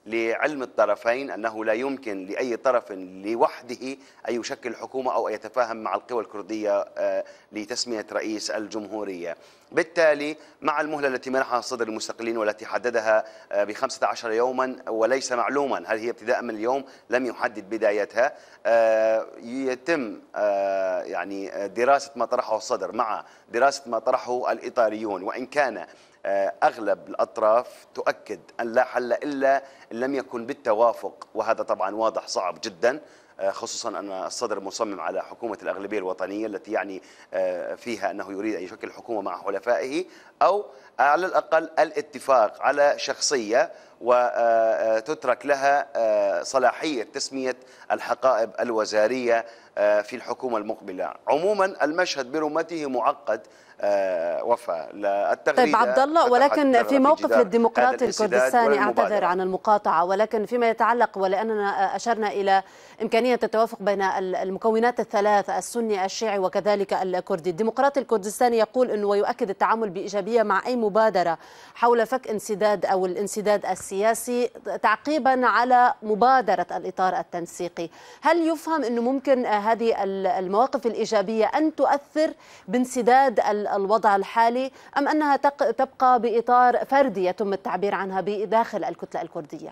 لعلم الطرفين أنه لا يمكن لأي طرف لوحده أن يشكل حكومة أو أن يتفاهم مع القوى الكردية لتسمية رئيس الجمهورية. بالتالي مع المهلة التي منحها الصدر المستقلين والتي حددها بخمسة عشر يوما وليس معلوما هل هي ابتداء من اليوم، لم يحدد بدايتها، يتم يعني دراسة ما طرحه الصدر مع دراسة ما طرحه الإطاريون، وإن كان أغلب الأطراف تؤكد أن لا حل إلا إن لم يكن بالتوافق، وهذا طبعا واضح صعب جدا، خصوصا أن الصدر مصمم على حكومة الأغلبية الوطنية التي يعني فيها أنه يريد أن يشكل حكومة مع حلفائه، أو على الأقل الاتفاق على شخصية وتترك لها صلاحية تسمية الحقائب الوزارية في الحكومة المقبلة. عموما المشهد برمته معقد وفاء التغريدة. طيب عبد الله، ولكن في موقف للديمقراطي الكردستاني، اعتذر عن المقاطعة، ولكن فيما يتعلق ولأننا أشرنا إلى إمكانية التوافق بين المكونات الثلاث السني الشيعي وكذلك الكردي، الديمقراطي الكردستاني يقول أنه ويؤكد التعامل بإيجابية مع أي مبادرة حول فك انسداد أو الانسداد السياسي تعقيبا على مبادرة الإطار التنسيقي. هل يفهم أنه ممكن هذه المواقف الإيجابية أن تؤثر بانسداد الوضع الحالي، أم أنها تبقى بإطار فردي يتم التعبير عنها بداخل الكتلة الكردية؟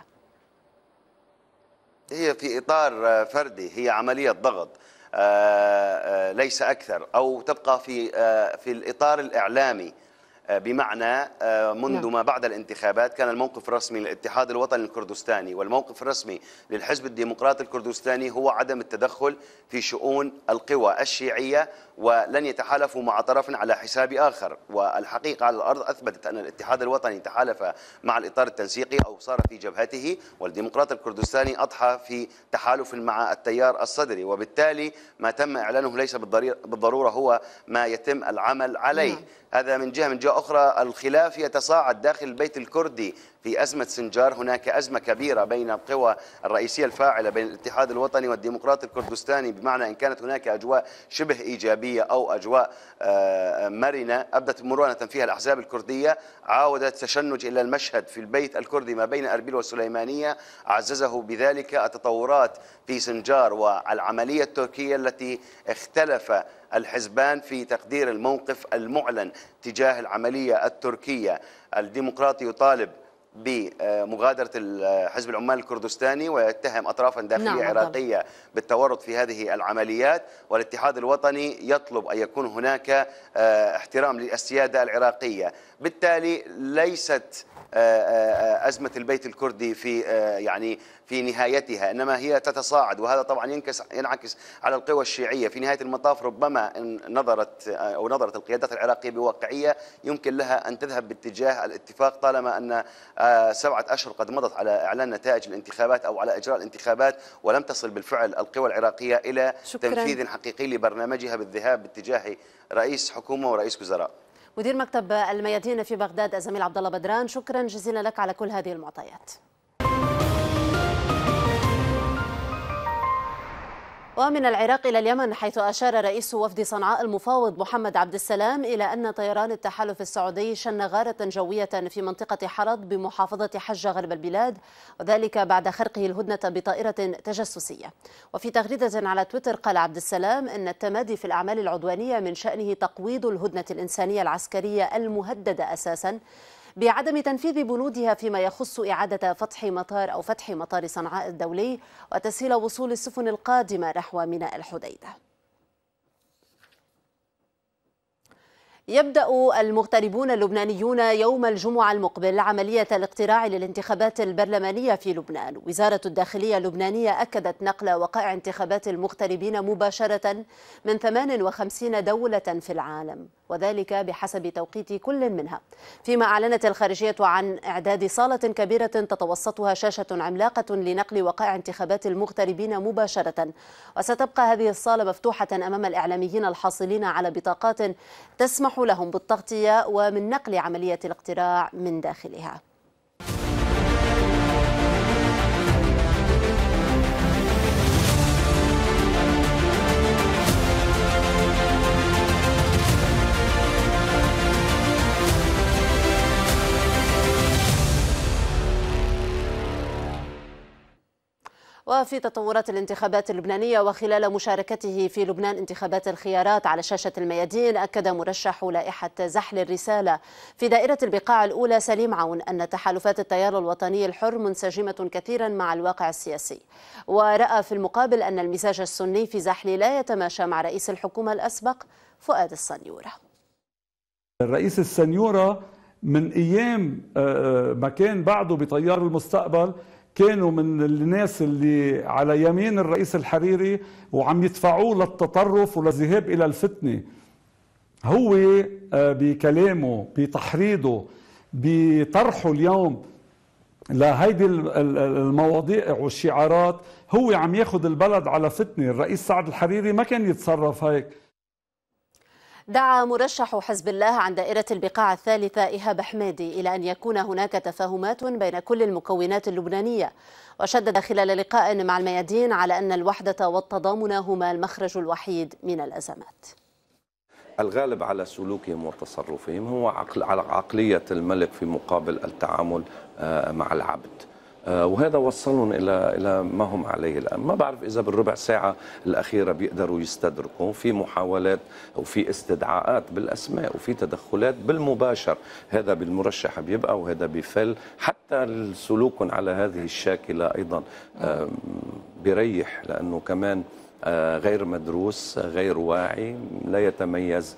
هي في إطار فردي، هي عملية ضغط ليس أكثر، أو تبقى في في الإطار الإعلامي، بمعنى منذ ما بعد الانتخابات كان الموقف الرسمي للاتحاد الوطني الكردستاني والموقف الرسمي للحزب الديمقراطي الكردستاني هو عدم التدخل في شؤون القوى الشيعية، ولن يتحالفوا مع طرف على حساب آخر. والحقيقة على الأرض أثبتت أن الاتحاد الوطني تحالف مع الإطار التنسيقي أو صار في جبهته، والديمقراطي الكردستاني أضحى في تحالف مع التيار الصدري، وبالتالي ما تم إعلانه ليس بالضرورة هو ما يتم العمل عليه. هذا من جهة. من جهة أخرى الخلاف يتصاعد داخل البيت الكردي في أزمة سنجار. هناك أزمة كبيرة بين القوى الرئيسية الفاعلة بين الاتحاد الوطني والديمقراطي الكردستاني، بمعنى إن كانت هناك أجواء شبه إيجابية أو أجواء مرنة أبدت مرونة فيها الأحزاب الكردية، عاودت تشنج إلى المشهد في البيت الكردي ما بين أربيل والسليمانية، عززه بذلك التطورات في سنجار والعملية التركية التي اختلف الحزبان في تقدير الموقف المعلن تجاه العملية التركية. الديمقراطي يطالب بمغادرة حزب العمال الكردستاني ويتهم أطرافا داخلية نعم عراقية بالتورط في هذه العمليات، والاتحاد الوطني يطلب أن يكون هناك احترام للسيادة العراقية. بالتالي ليست أزمة البيت الكردي في يعني في نهايتها، إنما هي تتصاعد، وهذا طبعا ينكس ينعكس على القوى الشيعية. في نهاية المطاف ربما إن نظرت أو نظرت القيادات العراقية بواقعية يمكن لها أن تذهب باتجاه الاتفاق، طالما أن سبعة أشهر قد مضت على إعلان نتائج الانتخابات أو على إجراء الانتخابات، ولم تصل بالفعل القوى العراقية إلى شكراً. تنفيذ حقيقي لبرنامجها بالذهاب باتجاه رئيس حكومة ورئيس وزراء. مدير مكتب الميادين في بغداد الزميل عبد الله بدران، شكرا جزيلا لك على كل هذه المعطيات. ومن العراق إلى اليمن، حيث أشار رئيس وفد صنعاء المفاوض محمد عبد السلام إلى أن طيران التحالف السعودي شن غارة جوية في منطقة حرض بمحافظة حجة غرب البلاد، وذلك بعد خرقه الهدنة بطائرة تجسسية. وفي تغريدة على تويتر قال عبد السلام أن التمادي في الأعمال العدوانية من شأنه تقويض الهدنة الإنسانية العسكرية المهددة أساساً بعدم تنفيذ بنودها فيما يخص إعادة فتح مطار أو فتح مطار صنعاء الدولي وتسهيل وصول السفن القادمة نحو ميناء الحديدة. يبدأ المغتربون اللبنانيون يوم الجمعة المقبل عملية الاقتراع للانتخابات البرلمانية في لبنان. وزارة الداخلية اللبنانية أكدت نقل وقائع انتخابات المغتربين مباشرة من ثمان وخمسين دولة في العالم، وذلك بحسب توقيت كل منها، فيما أعلنت الخارجية عن إعداد صالة كبيرة تتوسطها شاشة عملاقة لنقل وقائع انتخابات المغتربين مباشرة. وستبقى هذه الصالة مفتوحة أمام الإعلاميين الحاصلين على بطاقات تسمح لهم بالتغطية ومن نقل عملية الاقتراع من داخلها. وفي تطورات الانتخابات اللبنانية وخلال مشاركته في لبنان انتخابات الخيارات على شاشة الميادين، أكد مرشح لائحة زحل الرسالة في دائرة البقاع الأولى سليم عون أن تحالفات التيار الوطني الحر منسجمة كثيرا مع الواقع السياسي، ورأى في المقابل أن المزاج السني في زحل لا يتماشى مع رئيس الحكومة الأسبق فؤاد السنيورة. الرئيس السنيورة من أيام ما كان بعده بتيار المستقبل كانوا من الناس اللي على يمين الرئيس الحريري وعم يدفعوه للتطرف وللذهاب إلى الفتنة. هو بكلامه بتحريضه بطرحه اليوم لهيدي المواضيع والشعارات هو عم ياخد البلد على فتنة. الرئيس سعد الحريري ما كان يتصرف هيك. دعا مرشح حزب الله عن دائرة البقاع الثالثة إيهاب حمادي إلى أن يكون هناك تفاهمات بين كل المكونات اللبنانية، وشدد خلال لقاء مع الميادين على أن الوحدة والتضامن هما المخرج الوحيد من الأزمات. الغالب على سلوكهم وتصرفهم هو عقل على عقلية الملك في مقابل التعامل مع العبد، وهذا وصلهم إلى إلى ما هم عليه الآن. ما بعرف إذا بالربع ساعة الأخيرة بيقدروا يستدركوا في محاولات وفي استدعاءات بالأسماء وفي تدخلات بالمباشر، هذا بالمرشح بيبقى وهذا بيفل. حتى سلوكهم على هذه الشاكلة أيضا بيريح، لأنه كمان غير مدروس غير واعي لا يتميز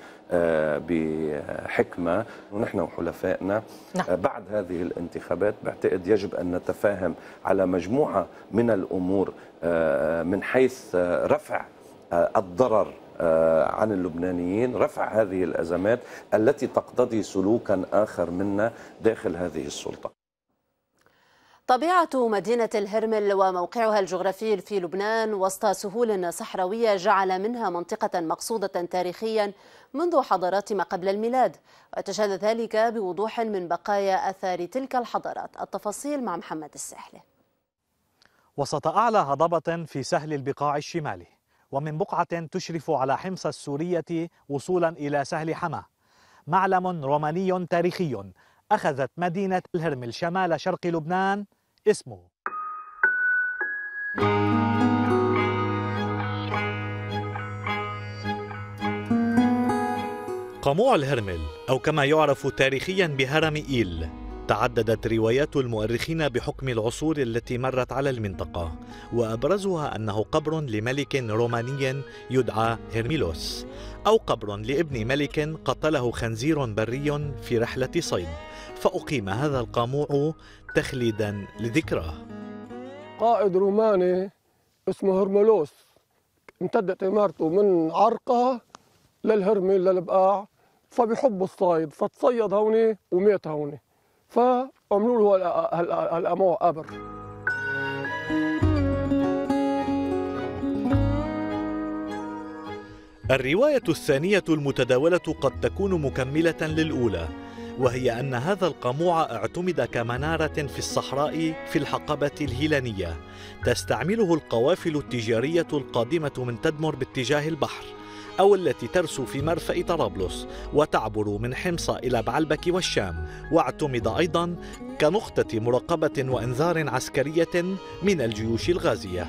بحكمة. ونحن وحلفائنا بعد هذه الانتخابات بعتقد يجب أن نتفاهم على مجموعة من الأمور من حيث رفع الضرر عن اللبنانيين، رفع هذه الأزمات التي تقتضي سلوكا آخر منا داخل هذه السلطة. طبيعة مدينة الهرمل وموقعها الجغرافي في لبنان وسط سهول صحراوية جعل منها منطقة مقصودة تاريخيا منذ حضارات ما قبل الميلاد، وتشهد ذلك بوضوح من بقايا أثار تلك الحضارات. التفاصيل مع محمد الساحلي. وسط أعلى هضبة في سهل البقاع الشمالي ومن بقعة تشرف على حمص السورية وصولا إلى سهل حما، معلم روماني تاريخي أخذت مدينة الهرمل شمال شرق لبنان اسمه. قموع الهرمل أو كما يعرف تاريخيا بهرم إيل، تعددت روايات المؤرخين بحكم العصور التي مرت على المنطقة، وأبرزها أنه قبر لملك روماني يدعى هرميلوس، أو قبر لابن ملك قتله خنزير بري في رحلة صيد، فأقيم هذا القموع تخليدا لذكراه. قائد روماني اسمه هرميلوس امتدت إمارته من عرقة للهرمل للبقاع، فبيحب الصيد فتصيد هوني ومات هوني، فعملوا له القموع قبر. الرواية الثانية المتداولة قد تكون مكملة للأولى، وهي أن هذا القموع اعتمد كمنارة في الصحراء في الحقبة الهيلانية، تستعمله القوافل التجارية القادمة من تدمر باتجاه البحر، أو التي ترسو في مرفأ طرابلس وتعبر من حمص إلى بعلبك والشام، واعتمد أيضا كنقطة مراقبة وإنذار عسكرية من الجيوش الغازية.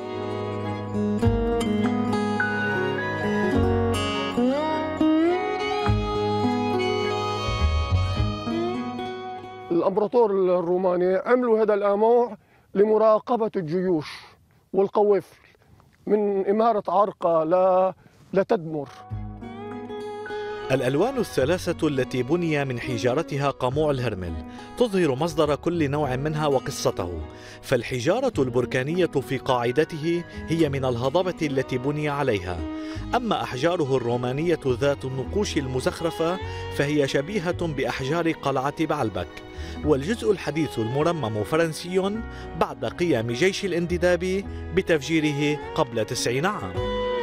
الامبراطور الروماني عملوا هذا القموع لمراقبة الجيوش والقوافل من إمارة عرقة لا لتدمر. الألوان الثلاثة التي بني من حجارتها قموع الهرمل تظهر مصدر كل نوع منها وقصته، فالحجارة البركانية في قاعدته هي من الهضبة التي بني عليها، أما أحجاره الرومانية ذات النقوش المزخرفة فهي شبيهة بأحجار قلعة بعلبك، والجزء الحديث المرمم فرنسي بعد قيام جيش الانتداب بتفجيره قبل تسعين عام.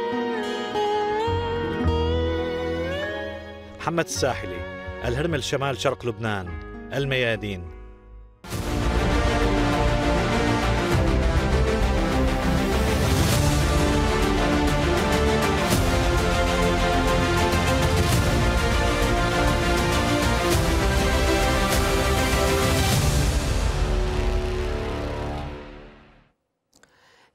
محمد الساحلي، الهرمل شمال شرق لبنان، الميادين.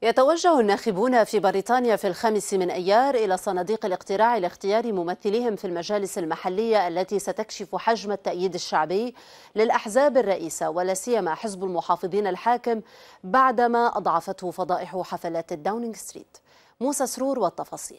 يتوجه الناخبون في بريطانيا في الخامس من أيار إلى صناديق الاقتراع لاختيار ممثليهم في المجالس المحلية التي ستكشف حجم التأييد الشعبي للأحزاب الرئيسة، ولا سيما حزب المحافظين الحاكم بعدما أضعفته فضائح حفلات الداونينغ ستريت. موسى سرور والتفاصيل.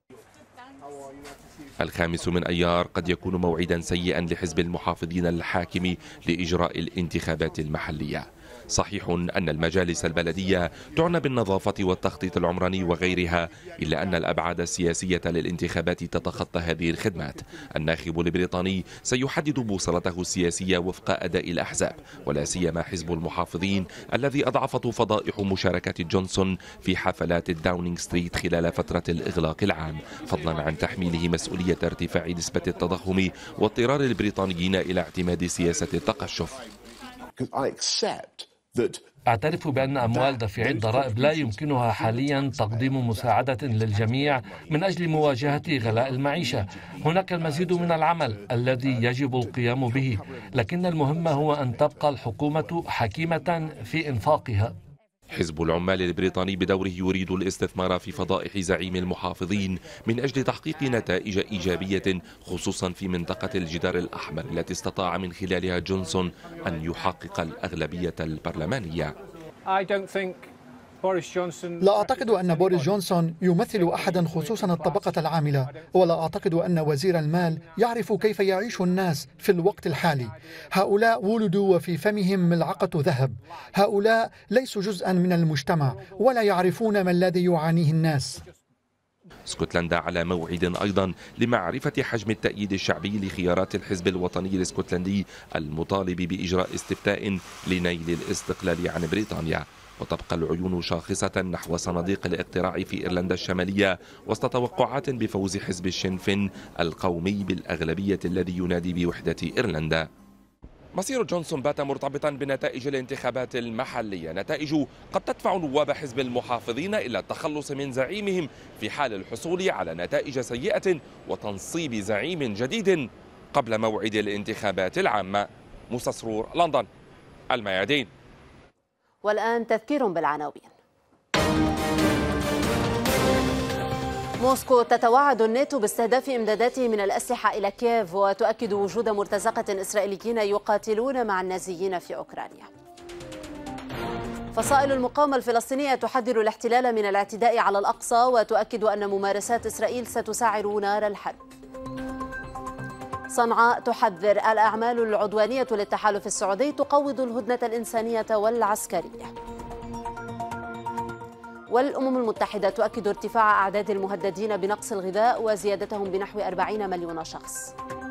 الخامس من أيار قد يكون موعدا سيئا لحزب المحافظين الحاكم لإجراء الانتخابات المحلية. صحيح أن المجالس البلدية تعنى بالنظافة والتخطيط العمراني وغيرها، إلا أن الأبعاد السياسية للانتخابات تتخطى هذه الخدمات. الناخب البريطاني سيحدد بوصلته السياسية وفق أداء الأحزاب، ولا سيما حزب المحافظين الذي أضعفته فضائح مشاركة جونسون في حفلات الداونينغ ستريت خلال فترة الإغلاق العام، فضلا عن تحميله مسؤولية ارتفاع نسبة التضخم واضطرار البريطانيين إلى اعتماد سياسة التقشف. أعترف بأن أموال دافعي الضرائب لا يمكنها حاليا تقديم مساعدة للجميع من أجل مواجهة غلاء المعيشة. هناك المزيد من العمل الذي يجب القيام به، لكن المهم هو أن تبقى الحكومة حكيمة في إنفاقها. حزب العمال البريطاني بدوره يريد الاستثمار في فضائح زعيم المحافظين من أجل تحقيق نتائج إيجابية، خصوصا في منطقة الجدار الأحمر التي استطاع من خلالها جونسون أن يحقق الأغلبية البرلمانية. لا أعتقد أن بوريس جونسون يمثل أحدا، خصوصا الطبقة العاملة، ولا أعتقد أن وزير المال يعرف كيف يعيش الناس في الوقت الحالي. هؤلاء ولدوا وفي فمهم ملعقة ذهب، هؤلاء ليسوا جزءا من المجتمع ولا يعرفون ما الذي يعانيه الناس. اسكتلندا على موعد أيضا لمعرفة حجم التأييد الشعبي لخيارات الحزب الوطني الاسكتلندي المطالب بإجراء استفتاء لنيل الاستقلال عن بريطانيا. وتبقى العيون شاخصة نحو صناديق الاقتراع في إيرلندا الشمالية وسط توقعات بفوز حزب الشينفين القومي بالأغلبية الذي ينادي بوحدة إيرلندا. مصير جونسون بات مرتبطا بنتائج الانتخابات المحلية، نتائج قد تدفع نواب حزب المحافظين إلى التخلص من زعيمهم في حال الحصول على نتائج سيئة وتنصيب زعيم جديد قبل موعد الانتخابات العامة. موسى سرور، لندن، الميادين. والآن تذكير بالعناوين. موسكو تتوعد الناتو باستهداف إمداداته من الأسلحة إلى كييف، وتؤكد وجود مرتزقة إسرائيليين يقاتلون مع النازيين في أوكرانيا. فصائل المقاومة الفلسطينية تحذر الاحتلال من الاعتداء على الأقصى، وتؤكد أن ممارسات إسرائيل ستسعر نار الحرب. صنعاء تحذر الأعمال العدوانية للتحالف السعودي تقوض الهدنة الإنسانية والعسكرية. والأمم المتحدة تؤكد ارتفاع أعداد المهددين بنقص الغذاء وزيادتهم بنحو أربعين مليون شخص.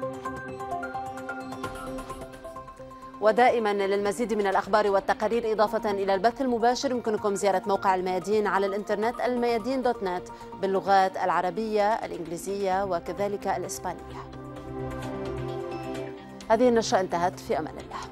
ودائما للمزيد من الأخبار والتقارير إضافة إلى البث المباشر يمكنكم زيارة موقع الميادين على الإنترنت الميادين دوت نت باللغات العربية، الإنجليزية وكذلك الإسبانية. هذه النشرة انتهت، في أمان الله.